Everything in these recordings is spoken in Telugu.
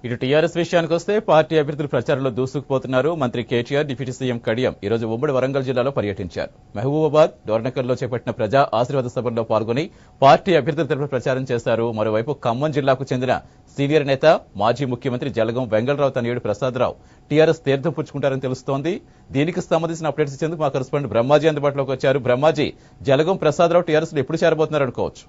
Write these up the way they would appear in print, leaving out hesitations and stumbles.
ఇటు టీఆర్ఎస్ విషయానికి వస్తే పార్టీ అభ్యర్థులు ప్రచారంలో దూసుకుపోతున్నారు. మంత్రి కేటీఆర్, డిప్యూటీ సీఎం కడియం ఈ రోజు ఉమ్మడి వరంగల్ జిల్లాలో పర్యటించారు. మహబూబాబాద్, డోర్నకల్లో చేపట్టిన ప్రజా ఆశీర్వాద సభల్లో పాల్గొని పార్టీ అభ్యర్థుల తరపున ప్రచారం చేశారు. మరోవైపు ఖమ్మం జిల్లాకు చెందిన సీనియర్ నేత, మాజీ ముఖ్యమంత్రి జలగం వెంగళరావు తనయుడు ప్రసాద్ రావు టీఆర్ఎస్ తీర్థం పుచ్చుకుంటారని తెలుస్తోంది. దీనికి సంబంధించిన అప్డేట్స్ ఇచ్చేందుకు మా కరెస్పాండెంట్ బ్రహ్మాజీ అందుబాటులోకి వచ్చారు. బ్రహ్మాజీ, జలగం ప్రసాద్ రావు టీఆర్ఎస్ లో ఎప్పుడు చేరబోతున్నారు అనుకోవచ్చు?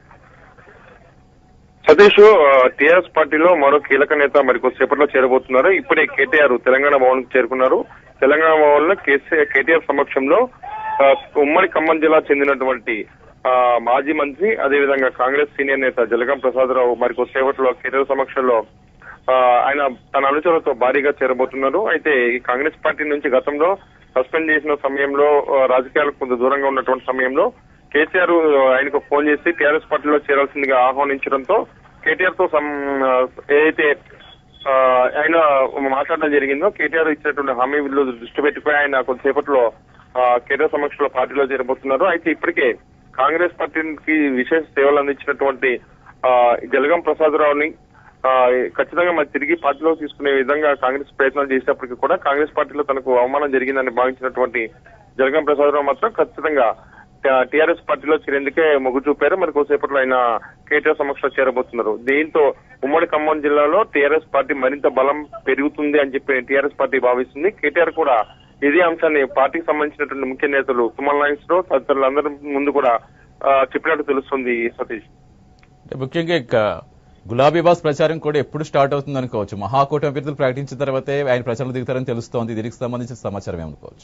సతీష్, టీఆర్ఎస్ పార్టీలో మరో కీలక నేత మరికొద్దిసేపట్లో చేరబోతున్నారు. ఇప్పుడే కేటీఆర్ తెలంగాణ భవన్ కు చేరుకున్నారు. తెలంగాణ భవన్ లో కేటీఆర్ సమక్షంలో ఉమ్మడి ఖమ్మం జిల్లా చెందినటువంటి మాజీ మంత్రి, అదేవిధంగా కాంగ్రెస్ సీనియర్ నేత జలగం ప్రసాద్ రావు మరికొద్దిసేపట్లో కేటీఆర్ సమక్షంలో ఆయన తన అనుచరులతో భారీగా చేరబోతున్నారు. అయితే ఈ కాంగ్రెస్ పార్టీ నుంచి గతంలో సస్పెండ్ చేసిన సమయంలో, రాజకీయాలకు కొంత దూరంగా ఉన్నటువంటి సమయంలో కేసీఆర్ ఆయనకు ఫోన్ చేసి టీఆర్ఎస్ పార్టీలో చేరాల్సిందిగా ఆహ్వానించడంతో కేటీఆర్ తో ఏదైతే ఆయన మాట్లాడడం జరిగిందో, కేటీఆర్ ఇచ్చినటువంటి హామీ దృష్టి పెట్టుకుని ఆయన కొద్దిసేపట్లో కేటీఆర్ సమక్షంలో పార్టీలో చేరబోతున్నారు. అయితే ఇప్పటికే కాంగ్రెస్ పార్టీకి విశేష సేవలు అందించినటువంటి జలగం ప్రసాద్ రావుని ఖచ్చితంగా మరి తిరిగి పార్టీలో తీసుకునే విధంగా కాంగ్రెస్ ప్రయత్నాలు చేసినప్పటికీ కూడా కాంగ్రెస్ పార్టీలో తనకు అవమానం జరిగిందని భావించినటువంటి జలగం ప్రసాద్ రావు మాత్రం ఖచ్చితంగా టీఆర్ఎస్ పార్టీలో చేరేందుకే మొగ్గు చూపారు. మరి కొద్దిసేపట్లో ఆయన కేటీఆర్ సమక్షంలో చేరబోతున్నారు. దీంతో ఉమ్మడి ఖమ్మం జిల్లాలో టీఆర్ఎస్ పార్టీ మరింత బలం పెరుగుతుంది అని చెప్పి టీఆర్ఎస్ పార్టీ భావిస్తుంది. కేటీఆర్ కూడా ఇదే అంశాన్ని పార్టీకి సంబంధించినటువంటి ముఖ్య నేతలు తుమ్మల నాగేశ్వరరావు తదితరులందరి ముందు కూడా చెప్పినట్టు తెలుస్తుంది. సతీష్, ముఖ్యంగా గులాబీ బాస్ ప్రచారం కూడా ఎప్పుడు స్టార్ట్ అవుతుంది అనుకోవచ్చు? మహాకూటమి అభ్యర్థులు ప్రకటించిన తర్వాతే ఆయన ప్రచారం దిగుతారని తెలుస్తోంది. దీనికి సంబంధించిన సమాచారం ఏమనుకోవచ్చు?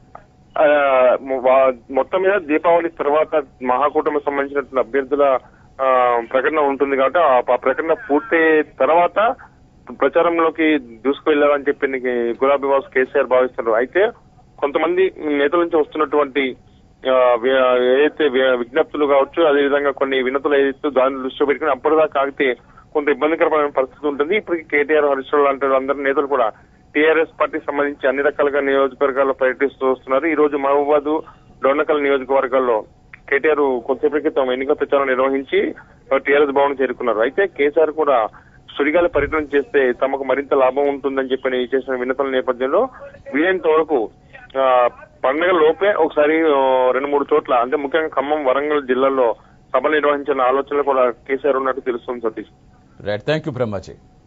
మొత్తం మీద దీపావళి తర్వాత మహాకూటమికి సంబంధించిన అభ్యర్థుల ప్రకటన ఉంటుంది కాబట్టి ఆ ప్రకటన పూర్తి తర్వాత ప్రచారంలోకి దూసుకువెళ్లాలని చెప్పి గులాబీ బాస్ కేసీఆర్ భావిస్తున్నారు. అయితే కొంతమంది నేతల నుంచి వస్తున్నటువంటి ఏదైతే విజ్ఞప్తులు కావచ్చు, అదేవిధంగా కొన్ని వినతులు ఏదైతే దాన్ని దృష్టిలో పెట్టుకుని అప్పటిదాకా ఆగితే కొంత ఇబ్బందికరమైన పరిస్థితి ఉంటుంది. ఇప్పటికీ కేటీఆర్, హరీష్ రావు లాంటి అందరి నేతలు కూడా టీఆర్ఎస్ పార్టీకి సంబంధించి అన్ని రకాలుగా నియోజకవర్గాల్లో పర్యటిస్తూ వస్తున్నారు. ఈ రోజు మహబూబాబాద్, డోర్నకల్ నియోజకవర్గాల్లో కేటీఆర్ కొద్దిసేపటి క్రితం ఎన్నికల ప్రచారం నిర్వహించి టీఆర్ఎస్ భవన్ చేరుకున్నారు. అయితే కేసీఆర్ కూడా సుడిగాలి పర్యటన చేస్తే తమకు మరింత లాభం ఉంటుందని చెప్పి చేసిన వినతుల నేపథ్యంలో వీలైనంత వరకు పండుగ లోపే ఒకసారి 2-3 చోట్ల, అంటే ముఖ్యంగా ఖమ్మం, వరంగల్ జిల్లాల్లో సభలు నిర్వహించిన ఆలోచనలు కూడా కేసీఆర్ ఉన్నట్టు తెలుస్తుంది. Satish, right, thank you Brahmaji.